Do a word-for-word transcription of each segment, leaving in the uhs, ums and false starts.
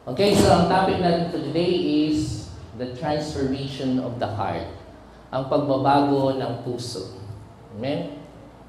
Okay, so ang topic natin for today is the transformation of the heart. Ang pagbabago ng puso. Amen?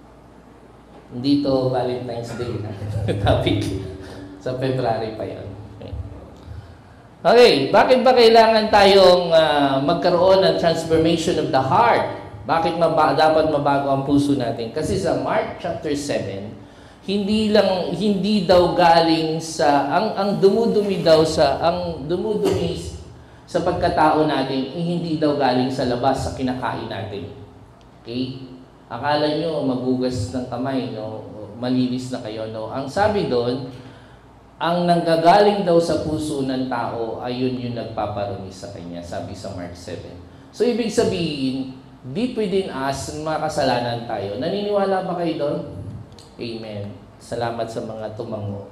Dito, Valentine's Day na topic. Sa February pa yun. Okay. okay, bakit ba kailangan tayong uh, magkaroon ng transformation of the heart? Bakit maba- dapat mabago ang puso natin? Kasi sa Mark chapter seven, hindi lang hindi daw galing sa ang ang dumudumi daw sa ang dumudumi sa pagkatao natin, eh, hindi daw galing sa labas sa kinakain natin. Okay? Akala nyo magugas ng kamay, no? Malinis na kayo, no? Ang sabi doon, ang nanggagaling daw sa puso ng tao, ayun yung nagpaparumi sa kanya, sabi sa Mark seven. So ibig sabihin, deep within us, makasalanan tayo. Naniniwala ba kayo doon? Amen. Salamat sa mga tumango.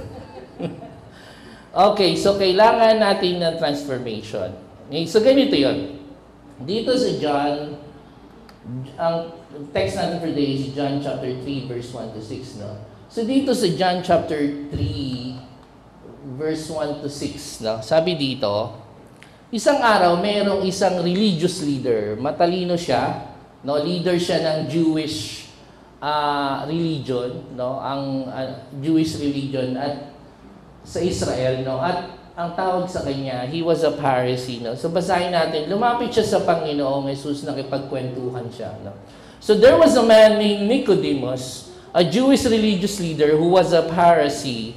Okay, so kailangan natin ng transformation. Okay, so ganito yun. Dito sa John, ang text natin for today is John chapter three, verse one to six. No? So dito sa John chapter three, verse one to six, no? Sabi dito, isang araw, mayroong isang religious leader. Matalino siya. No? Leader siya ng Jewish Uh, religion, no, ang uh, Jewish religion at sa Israel, no, at ang tawag sa kanya, he was a Pharisee, no. So basahin natin, lumapit siya sa Panginoong Jesus, nakipagkwentuhan siya, no. So there was a man named Nicodemus, a Jewish religious leader who was a Pharisee.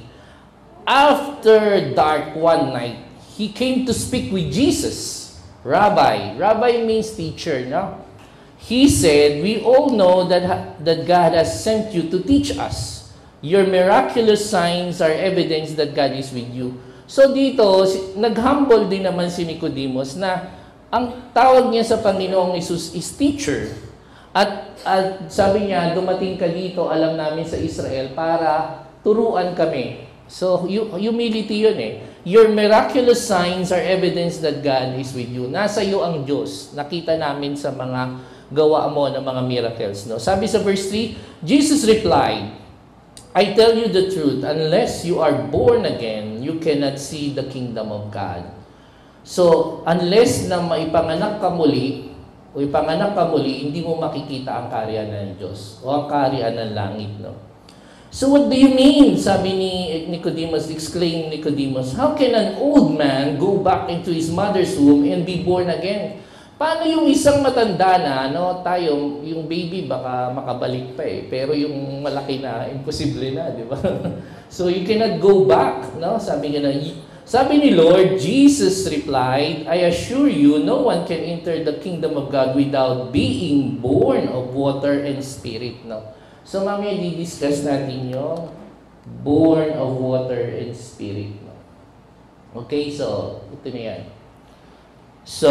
After dark one night, he came to speak with Jesus. Rabbi, Rabbi means teacher, no. He said, we all know that, that God has sent you to teach us. Your miraculous signs are evidence that God is with you. So dito, nag-humble din naman si Nicodemus na ang tawag niya sa Panginoong Jesus is teacher. At, at sabi niya, dumating ka dito, alam namin sa Israel, para turuan kami. So humility yun eh. Your miraculous signs are evidence that God is with you. Nasa iyo ang Diyos. Nakita namin sa mga gawa mo ng mga miracles. No? Sabi sa verse three, Jesus replied, I tell you the truth, unless you are born again, you cannot see the kingdom of God. So, unless na maipanganak ka muli, o ipanganak ka muli, hindi mo makikita ang kaharian ng Diyos, o ang kaharian ng langit. No? So, what do you mean? Sabi ni Nicodemus, exclaimed Nicodemus, how can an old man go back into his mother's womb and be born again? Paano yung isang matanda na, no, tayo, yung baby baka makabalik pa eh, pero yung malaki na, imposible na, di ba? So you cannot go back, no? Sabi nga na, sabi ni Lord, Jesus replied, I assure you, no one can enter the kingdom of God without being born of water and spirit, no? So mamaya di-discuss natin yung born of water and spirit, no? Okay, so ito na yan. So,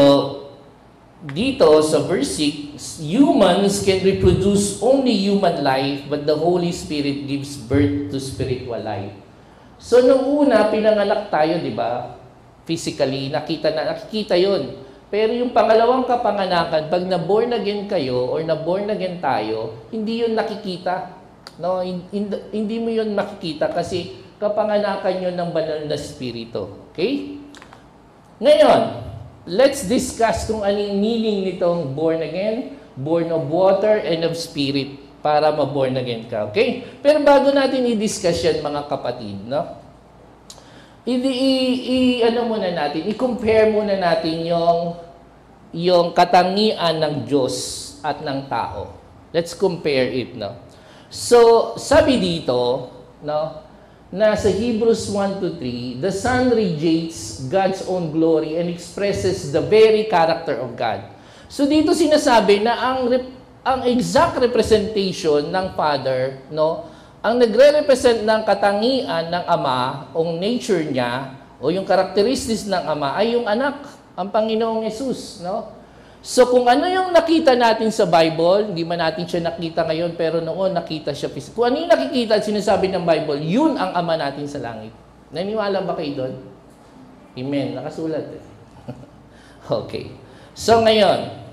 dito sa verse six, humans can reproduce only human life, but the Holy Spirit gives birth to spiritual life. So nung una, pinanganak tayo, di ba? Physically, nakita na, nakikita yun. Pero yung pangalawang kapanganakan, pag na-born again kayo, or na-born again tayo, hindi yun nakikita. No? Hindi, hindi mo yun makikita kasi kapanganakan yun ng banal na spirito. Okay? Ngayon, let's discuss kung anong meaning nitong born again, born of water and of spirit para ma-born again ka. Okay? Pero bago natin i-discuss yan, mga kapatid, no? I, i, i ano muna natin, i-compare muna natin yung yung katangian ng Diyos at ng tao. Let's compare it, no? So, sabi dito, no, na sa Hebrews one to three, the Son rejects God's own glory and expresses the very character of God. So dito sinasabi na ang ang exact representation ng Father, no, ang nagre-represent ng katangian ng Ama, o nature niya, o yung characteristics ng Ama ay yung anak, ang Panginoong Hesus, no? So kung ano yung nakita natin sa Bible, hindi man natin siya nakita ngayon, pero noon nakita siya. Kung ano yung nakikita at sinasabi ng Bible, yun ang Ama natin sa langit. Naniwala ba kayo doon? Amen. Nakasulat eh. Okay. So ngayon,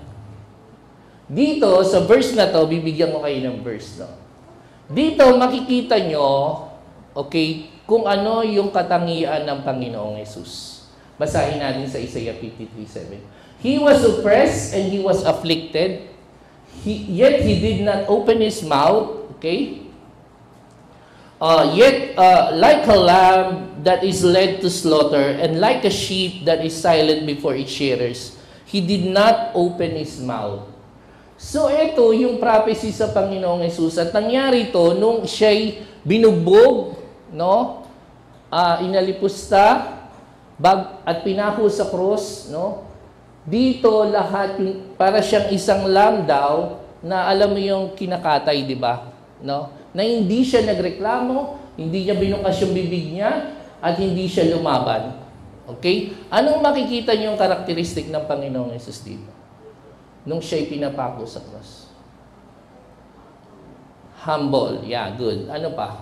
dito sa verse na to, bibigyan ko kayo ng verse. No? Dito makikita nyo, okay, kung ano yung katangian ng Panginoong Yesus. Basahin natin sa Isaiah fifty-three seven. He was oppressed and he was afflicted, he, yet he did not open his mouth. Okay? Uh, yet, uh, like a lamb that is led to slaughter, and like a sheep that is silent before its shearers, he did not open his mouth. So, ito yung prophecy sa Panginoong Yesus. At nangyari ito nung siya'y binugbog, no? Uh, inalipusta, bag, at pinako sa cross, no? Dito lahat, yung, para siyang isang lamb daw, na alam mo yung kinakatay, di ba? No? Na hindi siya nagreklamo, hindi niya binukas yung bibig niya, at hindi siya lumaban. Okay? Anong makikita niyo yung karakteristik ng Panginoong Yesus dito? Nung siya'y pinapako sa cross. Humble. Yeah, good. Ano pa?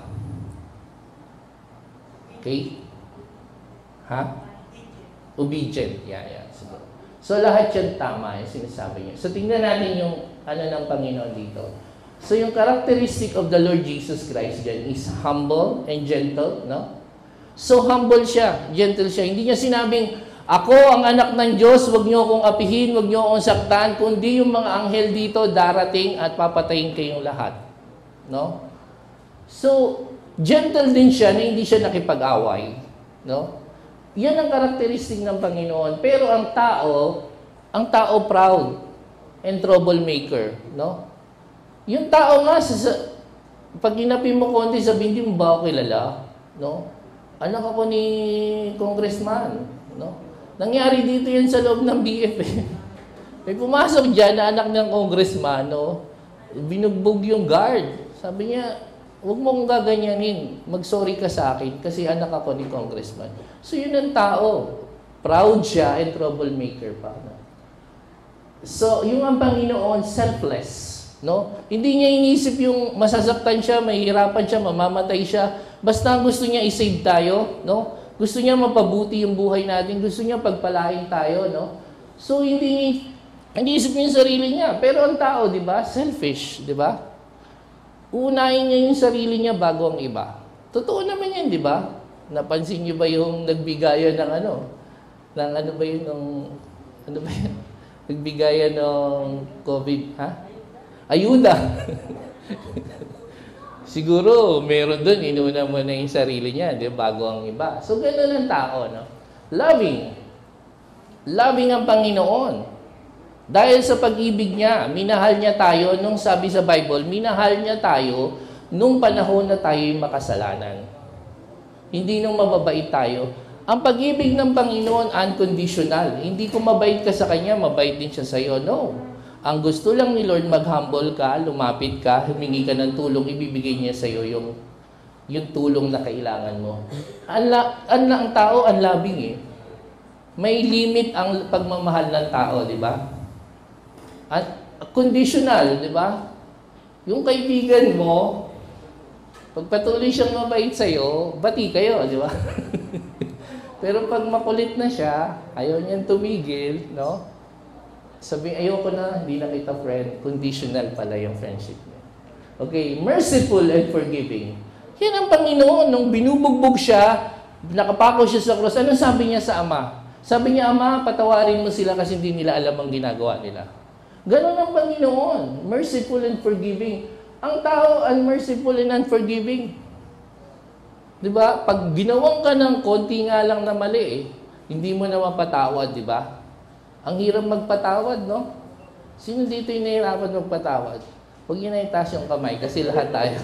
Okay? Ha? Obedient. Yeah, yeah. Siguro. So, lahat yan tama yung sinasabi niya. So, tingnan natin yung ano ng Panginoon dito. So, yung characteristic of the Lord Jesus Christ dyan is humble and gentle, no? So, humble siya, gentle siya. Hindi niya sinabing, ako ang anak ng Diyos, huwag niyo akong apihin, huwag niyo akong saktan, kundi yung mga anghel dito darating at papatayin kayong lahat. No? So, gentle din siya na hindi siya nakipag-away. No? Yan ang karakteristik ng Panginoon. Pero ang tao, ang tao proud and troublemaker. No? Yung tao nga, sa, pag inapi mo konti, sabihin, hindi mo ba ako kilala? No? Anak ako ni congressman. No? Nangyari dito yan sa loob ng B F eh. May pumasok dyan na anak ng congressman, no? Binugbog yung guard. Sabi niya, huwag mo kong gaganyanin. Mag-sorry ka sa akin kasi anak ako ni congressman. So yun ang tao. Proud siya and troublemaker pa. No? So yung ang Panginoon, selfless. No? Hindi niya inisip yung masasaktan siya, mahihirapan siya, mamamatay siya. Basta gusto niya i-save tayo, no? Gusto niya mapabuti yung buhay natin, gusto niya pagpalain tayo, no? So hindi hindi isip niya yung sarili niya, pero ang tao, 'di ba? Selfish, 'di ba? Uunahin niya yung sarili niya bago ang iba. Totoo naman 'yan, 'di ba? Napansin niyo ba yung nagbigayan ng ano? Ng ano ba yun ng ano ba yun? Nagbigayan ng COVID, ha? Ayuda. Siguro, meron doon, inuna mo na yung sarili niya, di ba? Bago ang iba. So, gano'n ang tao, no? Loving. Loving ang Panginoon. Dahil sa pag-ibig niya, minahal niya tayo, nung sabi sa Bible, minahal niya tayo nung panahon na tayo'y makasalanan. Hindi nung mababait tayo. Ang pag-ibig ng Panginoon, unconditional. Hindi kung mabait ka sa Kanya, mabait din siya sa iyo. No. Ang gusto lang ni Lord, mag-humble ka, lumapit ka, humingi ka ng tulong, ibibigay niya sa iyo yung, yung tulong na kailangan mo. Ang, ang, ang tao, ang labing eh. May limit ang pagmamahal ng tao, di ba? Conditional, di ba? Yung kaibigan mo, pag patuloy siyang mabait sa iyo, bati kayo, di ba? Pero pag makulit na siya, ayaw niyang tumigil, no? Sabi, ayoko na, hindi na kita friend. Conditional pala yung friendship niya. Okay, merciful and forgiving. Yan ang Panginoon. Nung binubugbog siya, nakapako siya sa cross, anong sabi niya sa Ama? Sabi niya, Ama, patawarin mo sila kasi hindi nila alam ang ginagawa nila. Ganon ang Panginoon. Merciful and forgiving. Ang tao, unmerciful and unforgiving. Diba? Pag ginawang ka ng konti nga lang na mali, eh, hindi mo na mapatawad, di ba? Ang hirap magpatawad, no? Sino dito yung nahihirapan magpatawad? Huwag yun na itaas yung kamay kasi lahat tayo.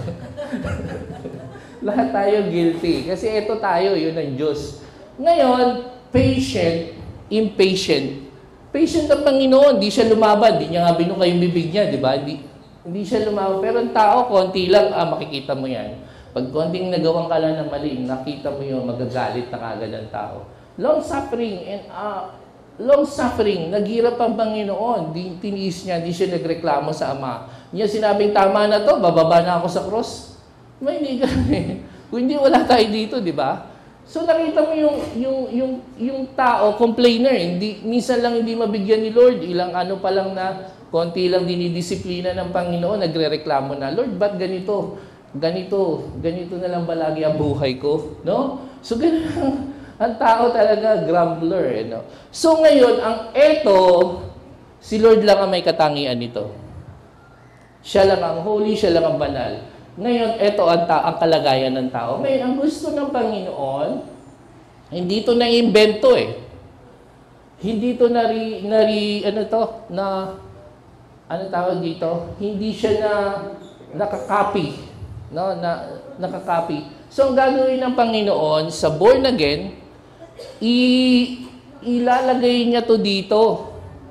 Lahat tayo guilty. Kasi ito tayo, yun ang Diyos. Ngayon, patient, impatient. Patient ang Panginoon, di siya lumaban. Di niya nga binuka yung bibig niya, di ba? Di, hindi siya lumaban. Pero ang tao, konti lang, ah, makikita mo yan. Pag konting nagawang ka lang ng mali, nakita mo yung magagalit na kagad ang tao. Long suffering and uh, long suffering, naghirap ang Panginoon. Di, tiniis niya, di siya nagreklamo sa Ama. Niya sinabing, tama na to, bababa na ako sa cross. May hindi kami. Kung hindi, wala tayo dito, di ba? So nakita mo yung, yung, yung, yung tao, complainer. Hindi, minsan lang hindi mabigyan ni Lord. Ilang ano pa lang na, konti lang dinidisiplina ng Panginoon, nagre-reklamo na, Lord, ba't ganito? ganito, ganito na lang ba lagi ang buhay ko? No? So, ganun ang, ang tao talaga, grumbler. Eh, no? So, ngayon, ang eto, si Lord lang ang may katangian nito. Siya lang ang holy, siya lang ang banal. Ngayon, eto ang, ta- ang kalagayan ng tao. Ngayon, ang gusto ng Panginoon, hindi ito na-invento eh. Hindi ito nari, nari, ano to, na, ano tawag dito? Hindi siya na nakakopy. No? Na, nakakopy. So, ang gagawin ng Panginoon sa born again, i- ilalagay niya to dito.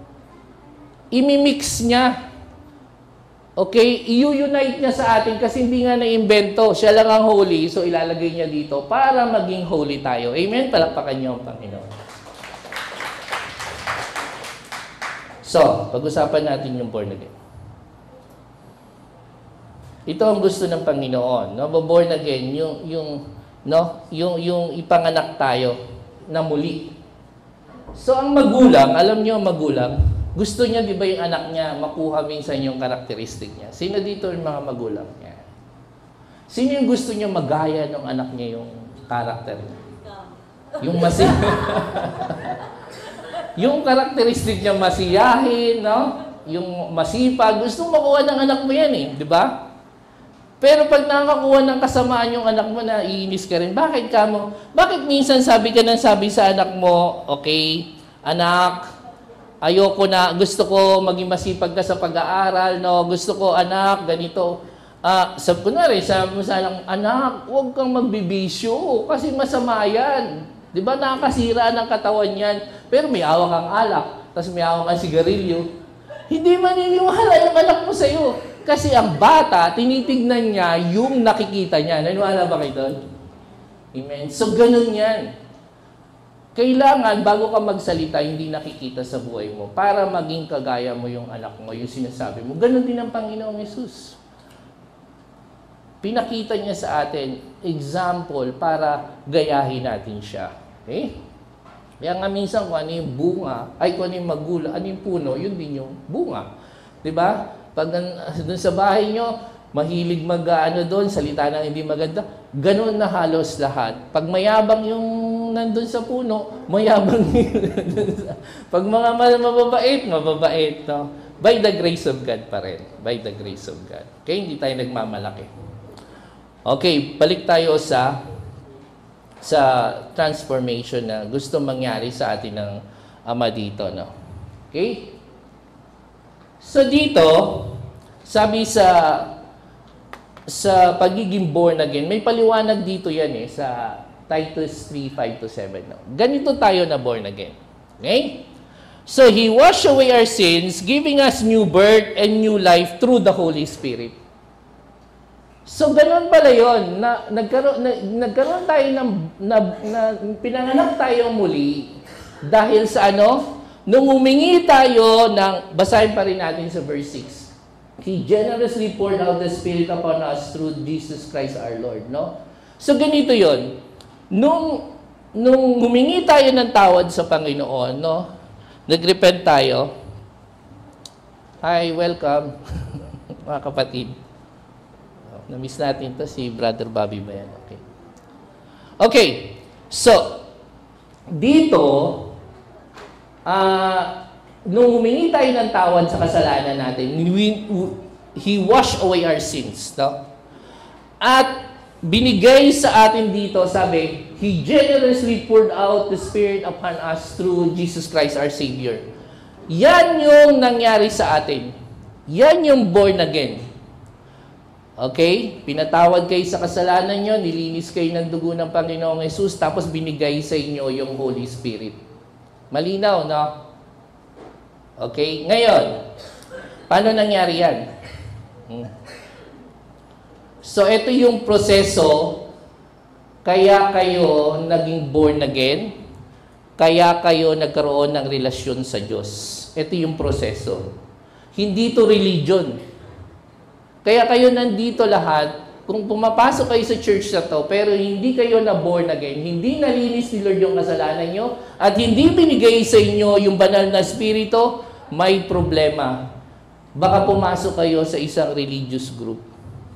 Imimix niya. Okay? I-unite niya sa atin kasi hindi nga na-invento. Siya lang ang holy, so ilalagay niya dito para maging holy tayo. Amen? Palakpakan niyo ang Panginoon. So, pag-usapan natin yung born again. Ito ang gusto ng Panginoon, no? Born again, yung yung no, yung yung ipanganak tayo na muli. So ang magulang, alam niyo ang magulang, gusto niya 'di ba yung anak niya makuha minsan yung karakteristik niya. Sino dito yung mga magulang niya? Sino yung gusto niya magaya ng anak niya yung karakter niya? Yung masi Yung karakteristik niya masiyahin, no? Yung masipag, gusto makuha ng anak mo yan eh, di ba? Pero pag nakakuha ng kasamaan yung anak mo na iinis ka rin, bakit ka mo? Bakit minsan sabi ka nang sabi sa anak mo, okay, anak, ayoko na, gusto ko maging masipag ka sa pag-aaral, no? Gusto ko, anak, ganito. Ah, sabi ko na rin, sabi mo sa anak, anak, huwag kang magbibisyo kasi masama yan. Di ba nakakasira ng katawan yan? Pero may awa kang alak, tapos may awa kang sigarilyo. Hindi maniniwala yung anak mo sa'yo. Kasi ang bata, tinitignan niya yung nakikita niya. Naniwala ba kayo doon? Amen? So, ganun yan. Kailangan, bago ka magsalita, hindi nakikita sa buhay mo para maging kagaya mo yung anak mo, yung sinasabi mo. Ganun din ang Panginoong Yesus. Pinakita niya sa atin, example, para gayahin natin siya. Okay? Kaya nga minsan kung ano yung bunga, ay kung ano yung magula, ano yung puno, yun din yung bunga. Diba? Pag doon sa bahay nyo, mahilig mag-ano doon, salita na hindi maganda, ganun na halos lahat. Pag mayabang yung nandun sa puno, mayabang yun. Pag mga mababait, mababait. No? By the grace of God pa rin. By the grace of God. Okay? Hindi tayo nagmamalaki. Okay, balik tayo sa sa transformation na gusto mangyari sa atin ng Ama dito, no? Okay? So dito, sabi sa sa pagiging born again, may paliwanag dito yan eh sa Titus three, five to seven. No? Ganito tayo na born again. Okay? So He washed away our sins, giving us new birth and new life through the Holy Spirit. So, ganun pala yun, na, nagkaroon, na, nagkaroon tayo ng, na, na, pinanganak tayo muli dahil sa ano? Nung humingi tayo ng, basahin pa rin natin sa verse six. He generously poured out the Spirit upon us through Jesus Christ our Lord, no? So, ganito yun. Nung, nung humingi tayo ng tawad sa Panginoon, no? Nag-repent tayo. Hi, welcome, mga kapatid. Na-miss natin to si Brother Bobby ba yan? Okay. Okay. So, dito, uh, nung humingi tayo ng tawad sa kasalanan natin, we, He washed away our sins. No? At binigay sa atin dito, sabi, He generously poured out the Spirit upon us through Jesus Christ our Savior. Yan yung nangyari sa atin. Yan yung born again. Okay? Pinatawad kayo sa kasalanan nyo, nilinis kayo ng dugo ng Panginoong Yesus, tapos binigay sa inyo yung Holy Spirit. Malinaw, no? Okay? Ngayon, paano nangyari yan? Hmm. So, ito yung proseso, kaya kayo naging born again, kaya kayo nagkaroon ng relasyon sa Diyos. Ito yung proseso. Hindi to religion. Kaya kayo nandito lahat, kung pumapasok kayo sa church na to, pero hindi kayo na born again, hindi nalinis ni Lord yung kasalanan nyo, at hindi binigay sa inyo yung banal na spirito, may problema. Baka pumasok kayo sa isang religious group.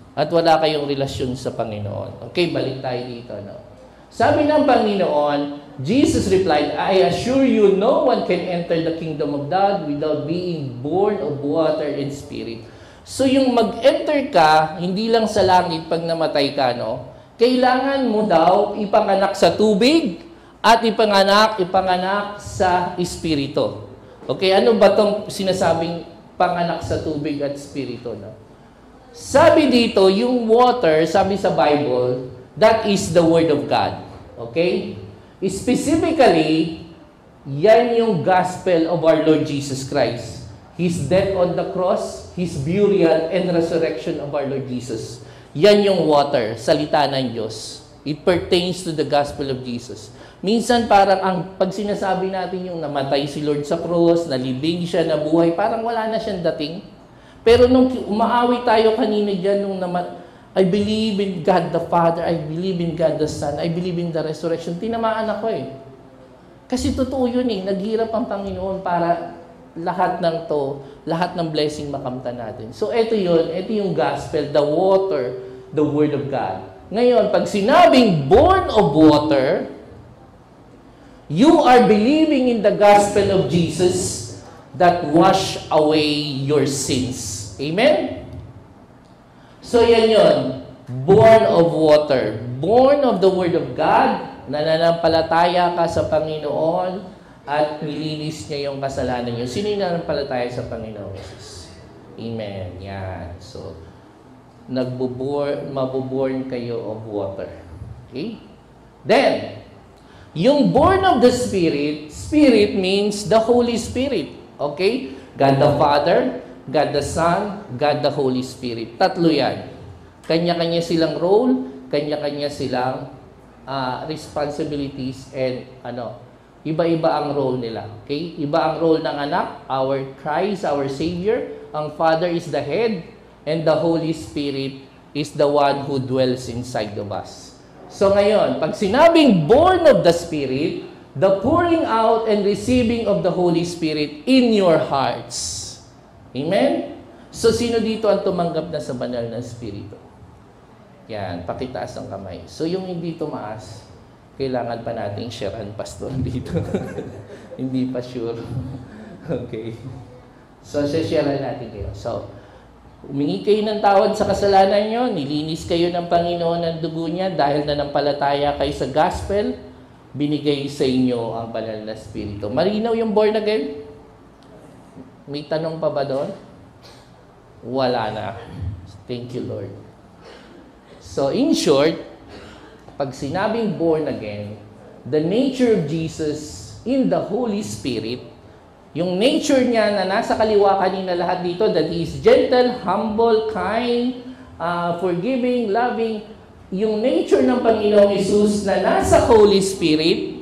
at wala kayong relasyon sa Panginoon. Okay, balik tayo dito. No? Sabi ng Panginoon, Jesus replied, I assure you, no one can enter the kingdom of God without being born of water and spirit. So yung mag-enter ka, hindi lang sa langit pag namatay ka, no? Kailangan mo daw ipanganak sa tubig at ipanganak, ipanganak sa espiritu. Okay, ano ba tong sinasabing panganak sa tubig at espiritu, no? Sabi dito, yung water, sabi sa Bible, that is the Word of God. Okay? Specifically, yan yung gospel of our Lord Jesus Christ. His death on the cross, His burial, and resurrection of our Lord Jesus. Yan yung water, salita ng Diyos. It pertains to the gospel of Jesus. Minsan parang ang pag sinasabi natin yung namatay si Lord sa cross, nalibing siya, nabuhay, parang wala na siyang dating. Pero nung umaawi tayo kanina dyan, nung naman, I believe in God the Father, I believe in God the Son, I believe in the resurrection, tinamaan ako eh. Kasi totoo yun eh, naghirap ang Panginoon para lahat ng to, lahat ng blessing makamtan natin. So ito yun, ito yung gospel, the water, the Word of God. Ngayon, pag sinabing born of water, you are believing in the gospel of Jesus that wash away your sins. Amen? So yan yun. Born of water. Born of the Word of God. Nananampalataya ka sa Panginoon at nilinis niya yung kasalanan niyo. Sino yung nananampalataya sa Panginoon? Amen. Yan. So, nagbuborn, mabuborn kayo of water. Okay? Then, yung born of the Spirit, Spirit means the Holy Spirit. Okay? God the Father, God the Son, God the Holy Spirit. Tatlo yan. Kanya-kanya silang role, kanya-kanya silang uh, responsibilities, and ano, iba-iba ang role nila. Okay? Iba ang role ng anak, our Christ, our Savior. Ang Father is the head, and the Holy Spirit is the one who dwells inside of us. So ngayon, pag sinabing born of the Spirit, the pouring out and receiving of the Holy Spirit in your hearts. Amen? So, sino dito ang tumanggap na sa banal na Espiritu? Yan, pakitaas ang kamay. So, yung hindi tumaas, kailangan pa nating sharean pastor dito. Hindi pa sure. Okay. So, sharean natin kayo. So, humingi kayo ng tawad sa kasalanan nyo, nilinis kayo ng Panginoon ng dugo niya dahil nanampalataya kayo sa gospel, binigay sa inyo ang banal na Espiritu. Malinaw yung born again? May tanong pa ba doon? Wala na. Thank you, Lord. So, in short, pag sinabing born again, the nature of Jesus in the Holy Spirit, yung nature niya na nasa kaliwa kanina lahat dito, that He is gentle, humble, kind, uh, forgiving, loving, yung nature ng Panginoong Hesus na nasa Holy Spirit,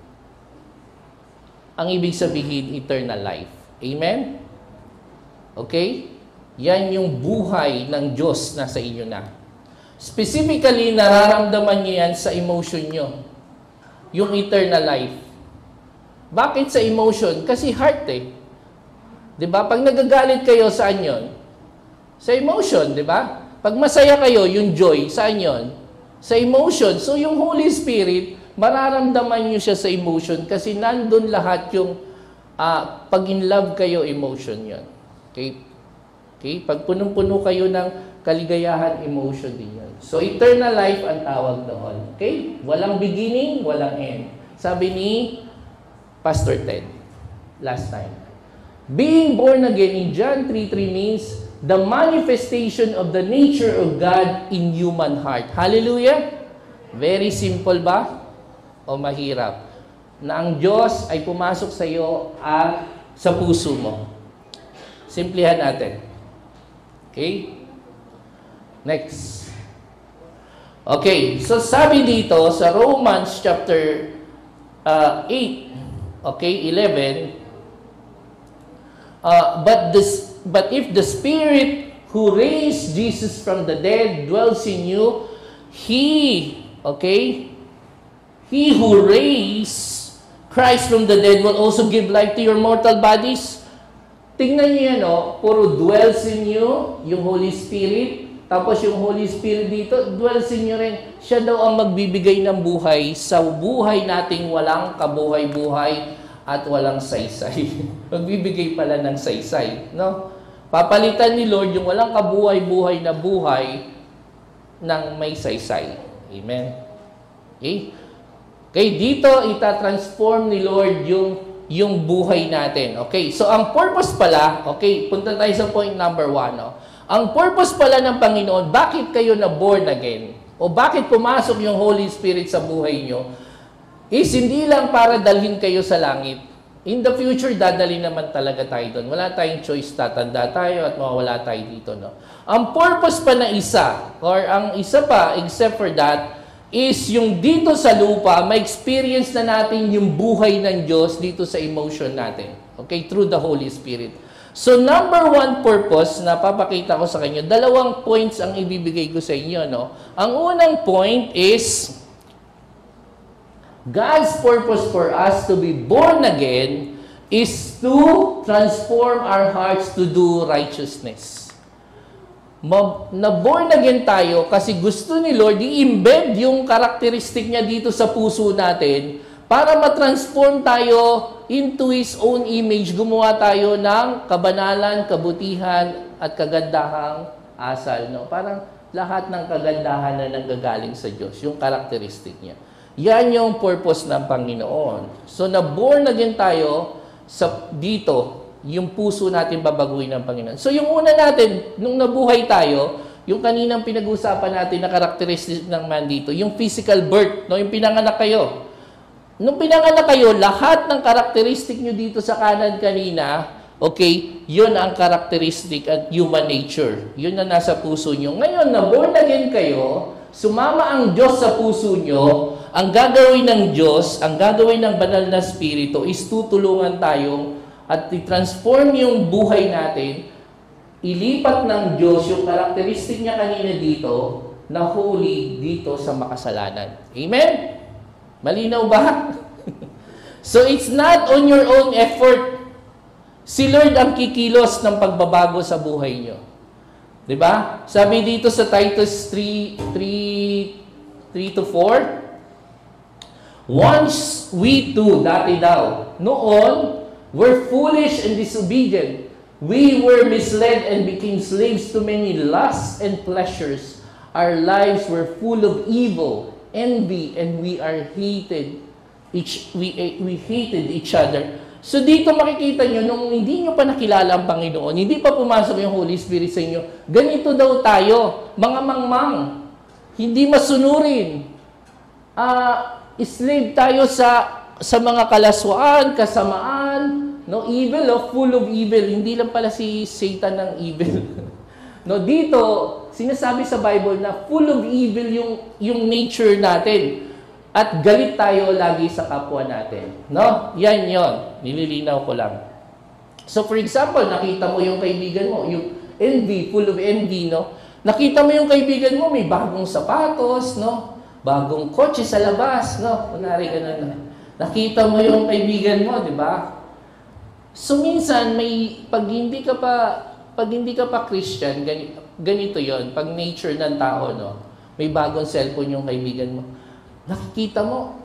ang ibig sabihin, eternal life. Amen? Okay? Yan yung buhay ng Diyos na sa inyo na. Specifically, nararamdaman niyo yan sa emotion nyo. Yung eternal life. Bakit sa emotion? Kasi heart eh. Diba? Pag nagagalit kayo, saan yun? Sa emotion, diba? Pag masaya kayo, yung joy, saan yun? Sa emotion. So, yung Holy Spirit, mararamdaman nyo siya sa emotion kasi nandun lahat yung uh, pag in love kayo, emotion yun. Okay? Okay? Pag punong-puno kayo ng kaligayahan, emotion din yun. So, eternal life ang tawag doon. Okay? Walang beginning, walang end. Sabi ni Pastor Ted, last time. Being born again in John three three means the manifestation of the nature of God in human heart. Hallelujah! Very simple ba? O mahirap? Na ang Diyos ay pumasok sa iyo at sa puso mo. Simplihan natin. Okay? Next. Okay, so sabi dito sa Romans chapter uh, eight, okay, eleven, uh, but this But if the Spirit who raised Jesus from the dead dwells in you, He, okay, He who raised Christ from the dead will also give life to your mortal bodies. Tingnan niyo yan, oh, puro dwells in you, yung Holy Spirit, tapos yung Holy Spirit dito, dwells in you rin. Siya daw ang magbibigay ng buhay sa buhay nating walang kabuhay-buhay at walang saysay. Magbibigay pala ng saysay, no? Papalitan ni Lord yung walang kabuhay-buhay na buhay ng may saysay. Amen. Okay? Okay, dito itatransform ni Lord yung yung buhay natin. Okay, so ang purpose pala, okay, punta tayo sa point number one, no? Ang purpose pala ng Panginoon, bakit kayo na born again? O bakit pumasok yung Holy Spirit sa buhay nyo? Is hindi lang para dalhin kayo sa langit. In the future, dadali naman talaga tayo doon. Wala tayong choice, tatanda tayo at mawawala tayo dito, no? Ang purpose pa na isa, or ang isa pa, except for that, is yung dito sa lupa, ma-experience na natin yung buhay ng Diyos dito sa emotion natin. Okay? Through the Holy Spirit. So, number one purpose na papakita ko sa kanyo, dalawang points ang ibibigay ko sa inyo, no? Ang unang point is, God's purpose for us to be born again is to transform our hearts to do righteousness. Na-born again tayo kasi gusto ni Lord i-embed yung karakteristik niya dito sa puso natin para ma-transform tayo into His own image. Gumawa tayo ng kabanalan, kabutihan, at kagandahang asal. No? Parang lahat ng kagandahan na nanggagaling sa Diyos, yung karakteristik niya. Yan yung purpose ng Panginoon. So, na-born again tayo sa dito, yung puso natin babaguhin ng Panginoon. So, yung una natin, nung nabuhay tayo, yung kaninang pinag-usapan natin na karakteristik ng man dito, yung physical birth, no? Yung pinanganak kayo. Nung pinanganak kayo, lahat ng karakteristik nyo dito sa kanan kanina, okay, yun ang karakteristik at human nature. Yun na nasa puso nyo. Ngayon, na-born again kayo, sumama ang Diyos sa puso nyo, ang gagawin ng Diyos, ang gagawin ng banal na Espiritu is tutulungan tayong at i-transform yung buhay natin, ilipat ng Diyos yung karakteristik niya kanina dito na holy dito sa makasalanan. Amen? Malinaw ba? So it's not on your own effort. Si Lord ang kikilos ng pagbabago sa buhay nyo. Diba? Sabi dito sa Titus three, three to four, once we too, dati daw, noon, were foolish and disobedient. We were misled and became slaves to many lusts and pleasures. Our lives were full of evil, envy, and we are hated. Each, we, we hated each other. So dito makikita nyo, nung hindi nyo pa nakilala ang Panginoon, hindi pa pumasok yung Holy Spirit sa inyo, ganito daw tayo, mga mangmang, hindi masunurin. Ah... Uh, slave tayo sa sa mga kalaswaan, kasamaan, no, evil, oh, full of evil. Hindi lang pala si Satan ng evil. No, dito sinasabi sa Bible na full of evil yung yung nature natin. At galit tayo lagi sa kapwa natin, no? Yan 'yon. Nililinaw ko lang. So for example, nakita mo yung kaibigan mo, yung envy, full of envy, no? Nakita mo yung kaibigan mo may bagong sapatos, no? Bagong kotse sa labas, no? Kunwari ganun. Nakita mo yung kaibigan mo, di ba? So minsan may pag hindi ka pa pag hindi ka pa Christian, ganito, ganito 'yon, pag nature ng tao, no. May bagong cellphone yung kaibigan mo. Nakikita mo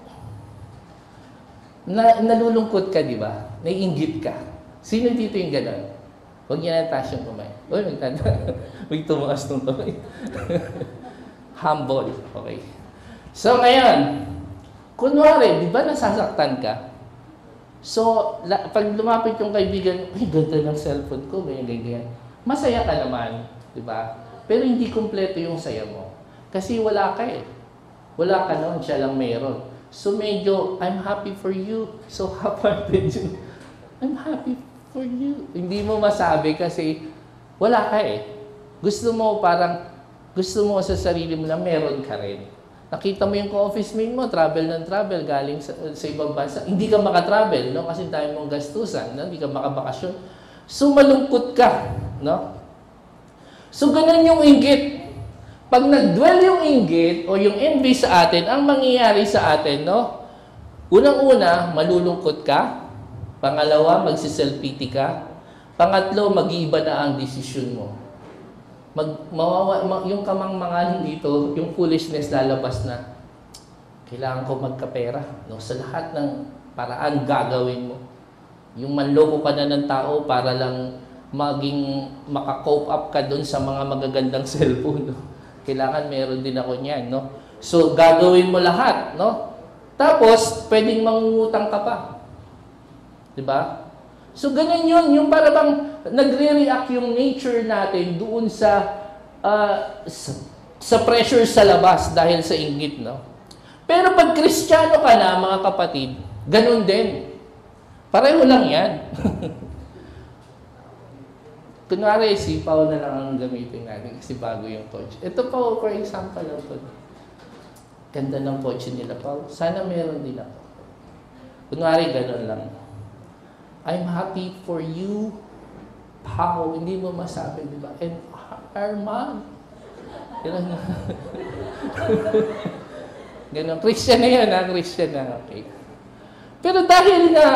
na nalulungkot ka, di ba? Naiinggit ka. Sino dito yung gano'n? Huwag niya nataas yung kamay. Uy, magtanda. Huwag tumakas ng kamay. Humble. Okay. So, ngayon, kunwari, di ba nasasaktan ka? So, la, pag lumapit yung kaibigan, ay, ganda ng cellphone ko, ganyan, ganyan. Masaya ka naman, di ba? Pero hindi kumpleto yung saya mo. Kasi wala ka eh. Wala ka noon, siya lang meron. So, medyo, I'm happy for you. So, happy you. I'm happy for you. Hindi mo masabi kasi wala ka eh. Gusto mo parang, gusto mo sa sarili mo na meron ka rin. Nakita mo yung ka-office mate mo, travel ng travel, galing sa, sa ibang bansa. Hindi ka makatravel, no? Kasi dahil mong gastusan, no? Hindi ka makabakasyon. So, malungkot ka, no? So, ganun yung inggit. Pag nag-dwell yung inggit o yung envy sa atin, ang mangyayari sa atin, no? Unang-una, malulungkot ka. Pangalawa, magsiself-pity ka. Pangatlo, mag-iiba na ang desisyon mo. mag, mawawa, ma, yung kamangmangan dito, yung foolishness lalabas na, kailangan ko magkapera. No? Sa lahat ng paraan gagawin mo. Yung manloko ka na ng tao para lang maging maka-cope up ka dun sa mga magagandang cellphone. No? Kailangan meron din ako niyan. No? So, gagawin mo lahat. No? Tapos, pwedeng mangungutang ka pa. Diba? So, ganun yun. Yung para bang nagre-react yung nature natin doon sa, uh, sa, sa pressure sa labas dahil sa inggit. No? Pero pag Kristiyano ka na, mga kapatid, ganun din. Pareho lang yan. Kunwari, sipaw na lang ang gamitin natin kasi bago yung coach. Ito pa, for example lang po. Ganda ng coach nila pa. Sana meron din ako. Kunwari, ganun lang. I'm happy for you. Pao, hindi mo masabi, di ba? And Arman. Ganun. Ganun. Christian na yan, ha? Christian na. Okay. Pero dahil na,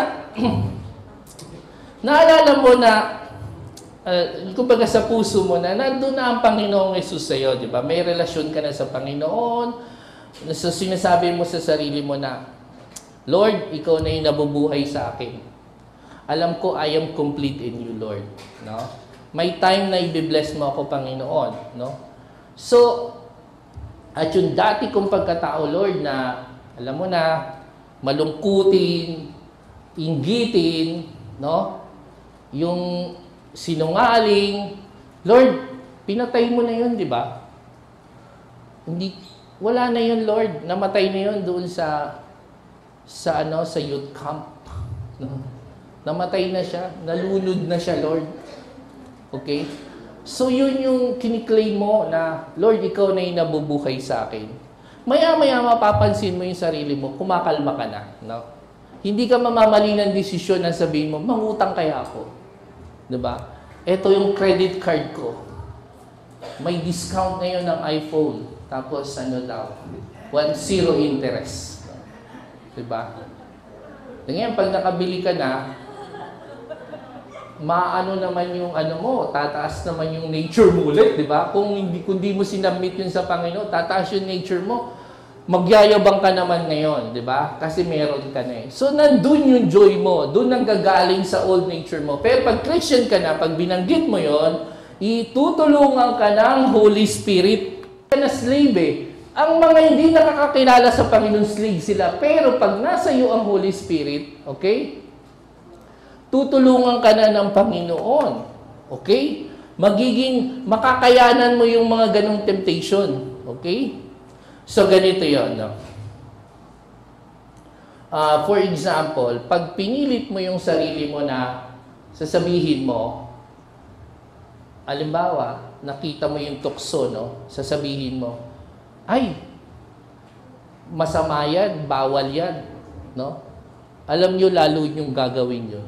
naalala mo na, uh, kumbaga sa puso mo na, nandun na ang Panginoong Jesus sa'yo, di ba? May relasyon ka na sa Panginoon. So, sinasabi mo sa sarili mo na, Lord, ikaw na yung nabubuhay sa akin. Alam ko, I am complete in you, Lord. No? May time na i-bless mo ako, Panginoon. No? So, at yung dati kong pagkatao, Lord, na, alam mo na, malungkutin, inggitin, no? Yung sinungaling, Lord, pinatay mo na yun, di ba? Hindi, wala na yun, Lord. Namatay na yun doon sa, sa ano, sa youth camp. No? Namatay na siya, nalunod na siya, Lord. Okay? So, yun yung kiniklaim mo na, Lord, ikaw na yung nabubuhay sa akin. Maya-maya mapapansin mo yung sarili mo, kumakalma ka na. No? Hindi ka mamamali ng desisyon na sabihin mo, mangutang kaya ako. Diba? Ito yung credit card ko. May discount ngayon ng iPhone. Tapos ano daw? One zero interest. Diba? Ngayon, pag nakabili ka na, maano naman yung ano mo, tataas naman yung nature mo ulit, di ba? Kung hindi, kung hindi mo sinabmit yun sa Panginoon, tataas yung nature mo, magyayabang ka naman ngayon, di ba? Kasi meron ka na eh. So, nandun yung joy mo, dun ang gagaling sa old nature mo. Pero pag Christian ka na, pag binanggit mo yon, itutulungan ka ng Holy Spirit. Na slave eh. Ang mga hindi nakakakilala sa Panginoon, slave sila. Pero pag nasa iyo ang Holy Spirit, okay? Tutulungan ka na ng Panginoon. Okay? Magiging, makakayanan mo yung mga ganong temptation. Okay? So, ganito yun. No? Uh, for example, pag pinilit mo yung sarili mo na sasabihin mo, halimbawa, nakita mo yung tukso, no? Sasabihin mo, ay, masama yan, bawal yan. No? Alam nyo, lalo yung gagawin yun.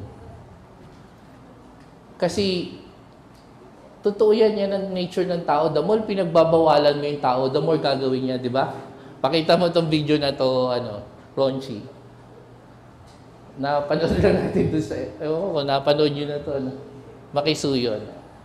Kasi, totoo yan, yan ang nature ng tao. The more pinagbabawalan mo yung tao, the more gagawin niya, di ba? Pakita mo itong video na to, ano, Ronchi. Napanood lang natin doon sa, ewan ko, napanood nyo na to, ano, Makisuyon.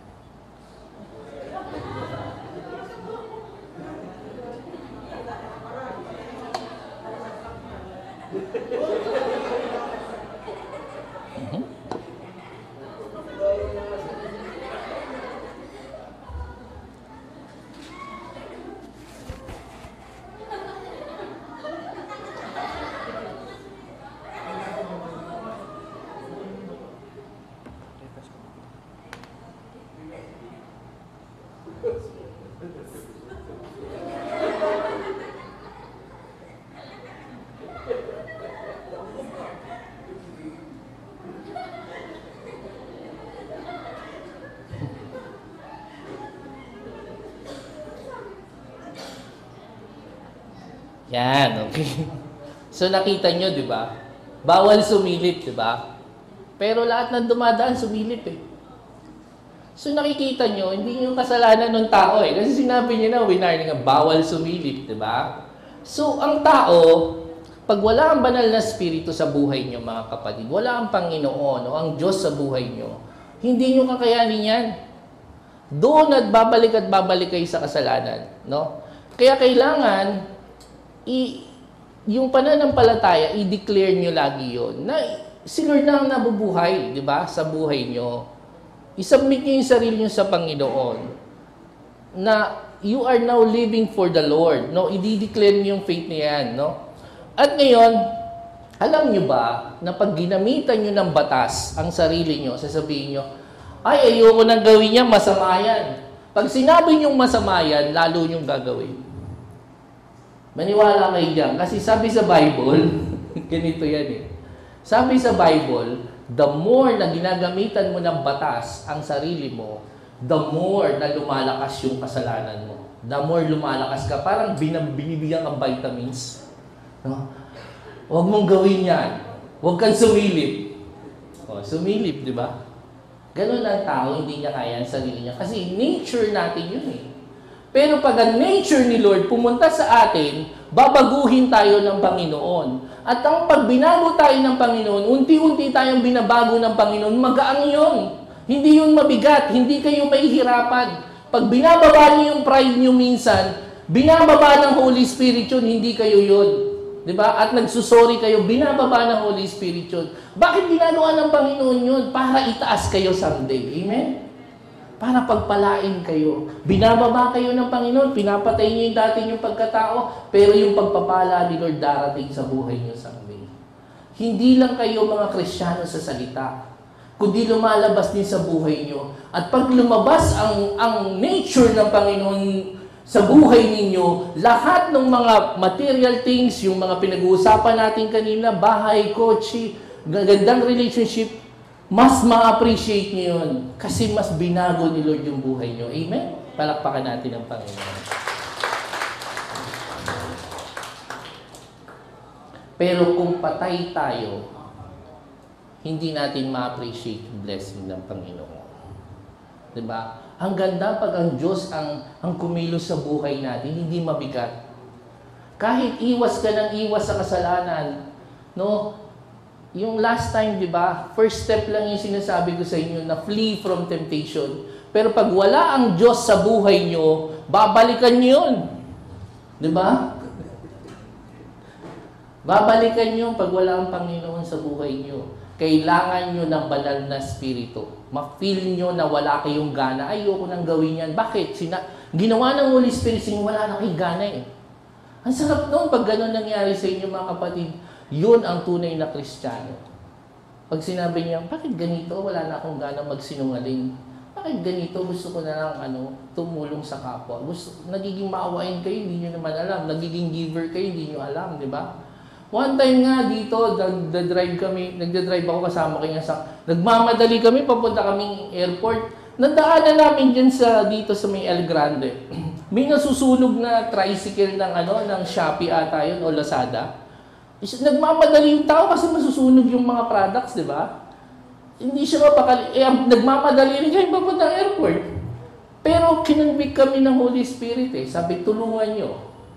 Yan, okay. So nakita nyo, di ba? Bawal sumilip, di ba? Pero lahat ng dumadaan, sumilip eh. So nakikita nyo, hindi yung kasalanan ng tao eh. Kasi sinabi niya na, winarning nga, bawal sumilip, di ba? So ang tao, pag wala ang banal na spirito sa buhay nyo, mga kapatid, wala ang Panginoon o ang Diyos sa buhay nyo, hindi nyo kakayanin yan. doon at babalik at babalik kayo sa kasalanan. No? Kaya kailangan, i, yung pananampalataya, i-declare nyo lagi yon na si Lord na ang nabubuhay, di ba, sa buhay nyo. I-submit nyo yung sarili nyo sa Panginoon na you are now living for the Lord. No? I-declare nyo yung faith na yan. No? At ngayon, alam nyo ba na pag ginamitan nyo ng batas ang sarili nyo, sasabihin nyo, ay, ayoko nang gawin niya, masama yan. Pag sinabi nyong masama yan, lalo nyong gagawin. Maniwala kayo dyan. Kasi sabi sa Bible, ganito yan eh. Sabi sa Bible, the more na ginagamitan mo ng batas ang sarili mo, the more na lumalakas yung kasalanan mo. The more lumalakas ka. Parang binibigyan kang vitamins. No? Huwag mong gawin yan. Huwag kang sumilip. O, sumilip, di ba? Ganun ang tao, hindi niya kaya ang sarili niya. Kasi nature natin yun eh. Pero pag ang nature ni Lord pumunta sa atin, babaguhin tayo ng Panginoon. At ang pag binago tayo ng Panginoon, unti-unti tayong binabago ng Panginoon, magaang yun. Hindi yun mabigat, hindi kayo mahihirapan. Pag binababa niyo yung pride niyo minsan, binababa ng Holy Spirit yun, hindi kayo yun. Diba? At nagsusorry kayo, binababa ng Holy Spirit yun. Bakit ginagawa ng Panginoon yun? Para itaas kayo someday. Amen? Para pagpalain kayo. Binababa kayo ng Panginoon, pinapatay niyo yung dati yung pagkatao, pero yung pagpapala ni Lord darating sa buhay niyo someday. Hindi lang kayo mga Kristiyano sa salita, kundi lumalabas din sa buhay niyo. At pag lumabas ang, ang nature ng Panginoon sa buhay ninyo, lahat ng mga material things, yung mga pinag-uusapan natin kanina, bahay, kotse, gandang relationship, mas ma-appreciate nyo yun. Kasi mas binago ni Lord yung buhay nyo. Amen? Palakpakan natin ang Panginoon. Pero kung patay tayo, hindi natin ma-appreciate yung blessing ng Panginoon. Diba? Ang ganda pag ang Diyos ang, ang kumilos sa buhay natin, hindi mabigat. Kahit iwas ka ng iwas sa kasalanan, no? Yung last time, di ba, first step lang yung sinasabi ko sa inyo na flee from temptation. Pero pag wala ang Diyos sa buhay nyo, babalikan nyo yun. Di ba? Babalikan nyo pag wala ang Panginoon sa buhay nyo. Kailangan nyo ng banal na spirito. Ma-feel nyo na wala kayong gana. Ayoko nang gawin yan. Bakit? Sina- Ginawa ng Holy Spirit, sing wala na kayong gana eh. Ang sarap noon pag gano'n nangyari sa inyo mga kapatid. Yun ang tunay na Kristiyano. Pag sinabi niya, bakit ganito? Wala na akong gana magsinungaling. Bakit ganito? Gusto ko na lang ano, tumulong sa kapwa. Gusto, nagiging maawain kayo, hindi nyo naman alam. Nagiging giver kayo, hindi nyo alam, di ba? One time nga dito, nagda-drive kami, nagda-drive ako kasama kayo sa, nagmamadali kami, papunta kaming airport. Nadaanan namin dyan sa, dito sa may El Grande. May nasusunog na tricycle ng ano, ng Shopee ata yun, o Lazada. Nagmamadali yung tao kasi masusunog yung mga products, di ba? Hindi siya mapakali, eh, nagmamadali rin kayo papunta ng airport. Pero kinonvict kami ng Holy Spirit eh, sabi, tulungan nyo.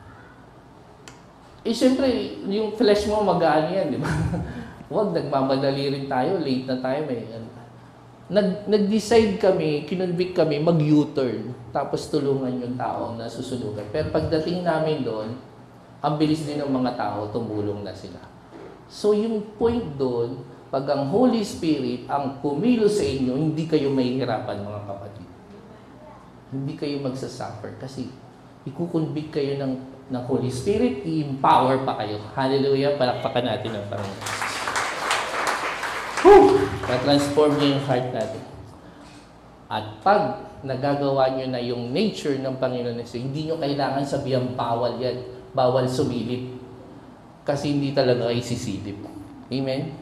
Eh, siyempre, yung flesh mo magaan yan, di ba? Huwag, nagmamadali rin tayo, late na tayo. May, nag, nag-decide kami, kinonvict kami, mag-U-turn, tapos tulungan yung tao na susunugan. Pero pagdating namin doon, ang bilis din ng mga tao, tumulong na sila. So, yung point doon, pag ang Holy Spirit ang pumilos sa inyo, hindi kayo mahihirapan, mga kapatid. Hindi kayo magsasuffer kasi ikukonvict kayo ng, ng Holy Spirit, i-empower pa kayo. Hallelujah! Palakpakan natin ang Panginoon. Na-transform niyo yung heart natin. At pag nagagawa niyo na yung nature ng Panginoon, hindi niyo kailangan sabihan bawal yan. Bawal sumilip. Kasi hindi talaga kayo sisilip. Amen?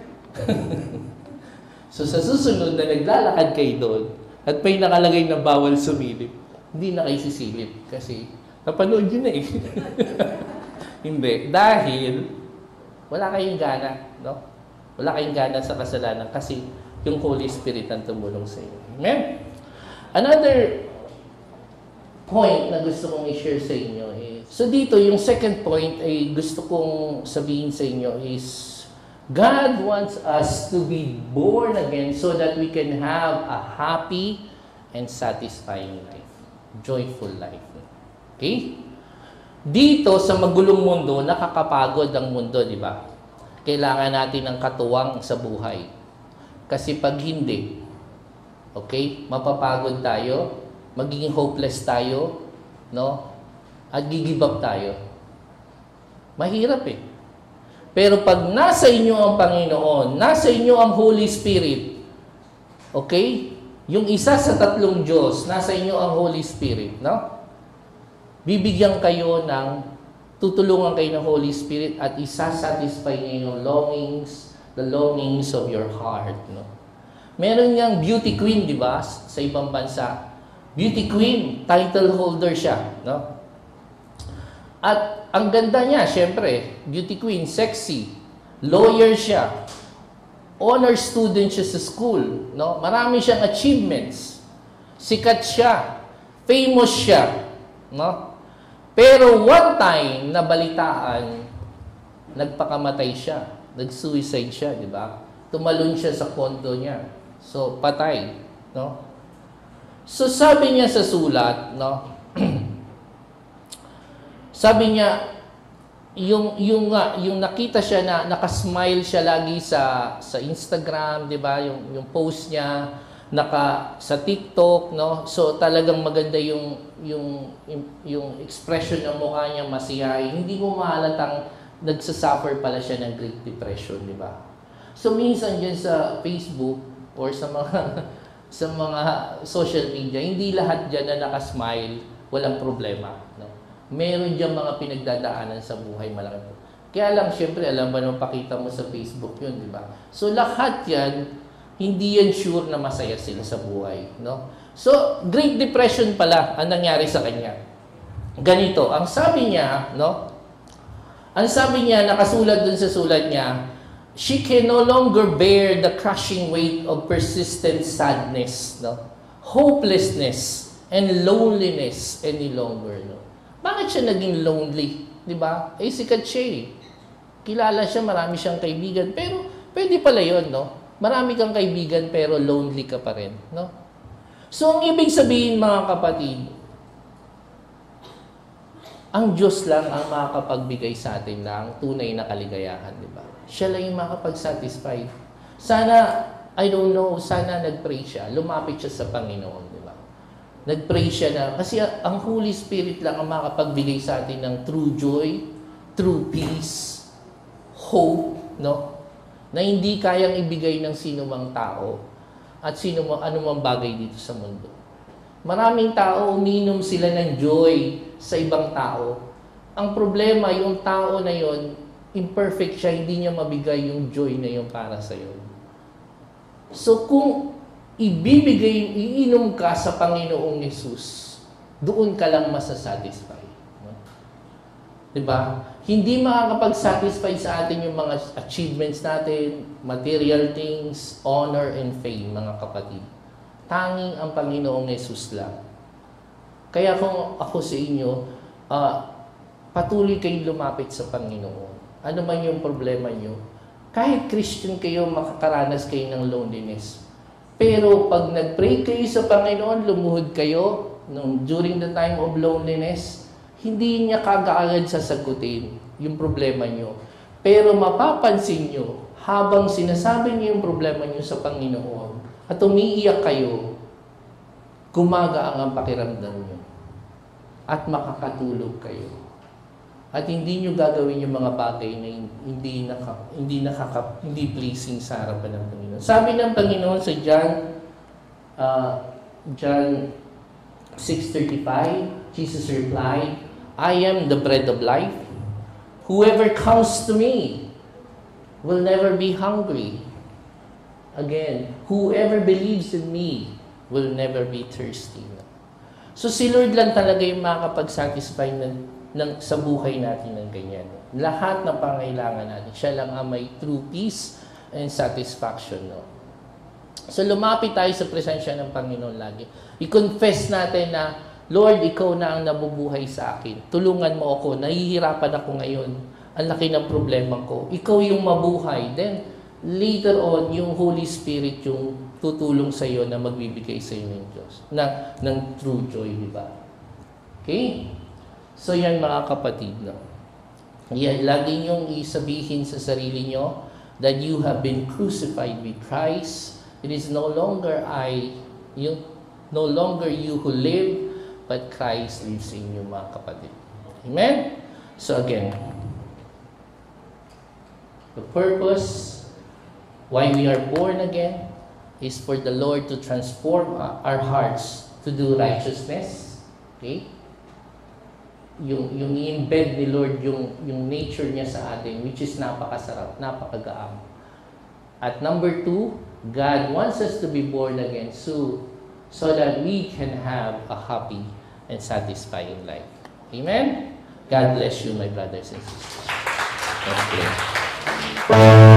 So sa susunod na naglalakad kayo doon, at may nakalagay na bawal sumilip, hindi na kayo sisilip. Kasi napanood yun na eh. Hindi. Dahil wala kayong gana. No? Wala kayong gana sa kasalanan kasi yung Holy Spirit ang tumulong sa inyo. Amen? Another point na gusto kong i-share sa inyo is, so dito, yung second point ay gusto kong sabihin sa inyo is, God wants us to be born again so that we can have a happy and satisfying life. Joyful life. Okay? Dito sa magulong mundo, nakakapagod ang mundo, di ba? Kailangan natin ng katuwang sa buhay. Kasi pag hindi, okay, mapapagod tayo, magiging hopeless tayo, no? At gigive up tayo. Mahirap eh. Pero pag nasa inyo ang Panginoon, nasa inyo ang Holy Spirit, okay? Yung isa sa tatlong Diyos, nasa inyo ang Holy Spirit, no? Bibigyan kayo ng, tutulungan kayo ng Holy Spirit at isa-satisfy niyo yung longings, the longings of your heart, no? Meron niyang beauty queen, di ba? Sa ibang bansa. Beauty queen, title holder siya, no? At ang ganda niya, syempre, beauty queen, sexy, lawyer siya, honor student siya sa school, no? Marami siyang achievements, sikat siya, famous siya, no? Pero one time, nabalitaan, nagpakamatay siya, nag-suicide siya, di ba? Tumalon siya sa kondo niya, so patay, no? So sabi niya sa sulat, no? Sabi niya, yung yung uh, yung nakita siya na naka-smile siya lagi sa sa Instagram, 'di ba? Yung yung post niya naka sa TikTok, no? So talagang maganda yung yung yung, yung expression ng mukha niya, masiyahin. Hindi mo mahalatang nagsasuffer pala siya ng Great Depression, 'di ba? So minsan diyan sa Facebook or sa mga sa mga social media, hindi lahat diyan na naka-smile, walang problema, no? Meron diyang mga pinagdadaanan sa buhay malaki. Kaya lang, syempre, alam ba naman pakita mo sa Facebook yun, di ba? So, lahat yan, hindi yan sure na masaya sila sa buhay, no? So, Great Depression pala ang nangyari sa kanya. Ganito, ang sabi niya, no? Ang sabi niya, nakasulat dun sa sulat niya, she can no longer bear the crushing weight of persistent sadness, no? Hopelessness and loneliness any longer, no? Bakit siya naging lonely? Di ba? Eh, sikat siya eh. Kilala siya, marami siyang kaibigan. Pero, pwede pala yun, no? Marami kang kaibigan, pero lonely ka pa rin, no? So, ang ibig sabihin, mga kapatid, ang Diyos lang ang makakapagbigay sa atin ng tunay na kaligayahan, di ba? Siya lang yung makapag-satisfy. Sana, I don't know, sana nag-pray siya, lumapit siya sa Panginoon, di ba? Nag-pray siya na, kasi ang Holy Spirit lang ang makapagbigay sa atin ng true joy, true peace, hope, no? Na hindi kayang ibigay ng sino mang tao at sino mang anumang bagay dito sa mundo. Maraming tao, uminom sila ng joy sa ibang tao. Ang problema, yung tao na yon, imperfect siya, hindi niya mabigay yung joy na yon para sa iyo. So kung ibibigay, iinom ka sa Panginoong Yesus, doon ka lang masasatisfy. No? Diba? Hindi makakapag-satisfy sa atin yung mga achievements natin, material things, honor, and fame, mga kapatid. Tanging ang Panginoong Yesus lang. Kaya kung ako sa inyo, uh, patuloy kayong lumapit sa Panginoon. Ano man yung problema nyo, kahit Christian kayo, makakaranas kayo ng loneliness. Pero pag nag-pray kayo sa Panginoon, lumuhod kayo nung, during the time of loneliness, hindi niya kagaagad sasagutin yung problema nyo. Pero mapapansin nyo, habang sinasabi niyo yung problema nyo sa Panginoon at umiiyak kayo, gumagaang ang pakiramdam nyo at makakatulog kayo. At hindi nyo gagawin yung mga bagay na hindi naka, hindi nakaka, hindi pleasing sa harapan ng Panginoon. Sabi ng Panginoon sa John uh, John six thirty-five, Jesus replied, I am the bread of life. Whoever comes to me will never be hungry. Again, whoever believes in me will never be thirsty. So si Lord lang talaga yung makakapag-satisfy ng ng, sa buhay natin ng ganyan. Lahat ng pangailangan natin, siya lang ang may true peace and satisfaction. No? So lumapit tayo sa presensya ng Panginoon lagi. I-confess natin na, Lord, ikaw na ang nabubuhay sa akin. Tulungan mo ako. Nahihirapan ako ngayon. Ang laki ng problema ko. Ikaw yung mabuhay. Then, later on, yung Holy Spirit yung tutulong sa iyo na magbibigay sa iyo ng Diyos, na, ng true joy, di ba? Okay? So yan mga kapatid, no? Yan, lagi niyong isabihin sa sarili niyo that you have been crucified with Christ. It is no longer I, you, no longer you who live, but Christ lives in you, mga kapatid. Amen? So again, the purpose why we are born again is for the Lord to transform our hearts to do righteousness. Okay? Yung, yung i-embed ni Lord yung, yung nature niya sa atin, which is napakasarap, napakagaang. At number two, God wants us to be born again so, so that we can have a happy and satisfying life. Amen? God bless you, my brothers and sisters. Thank you.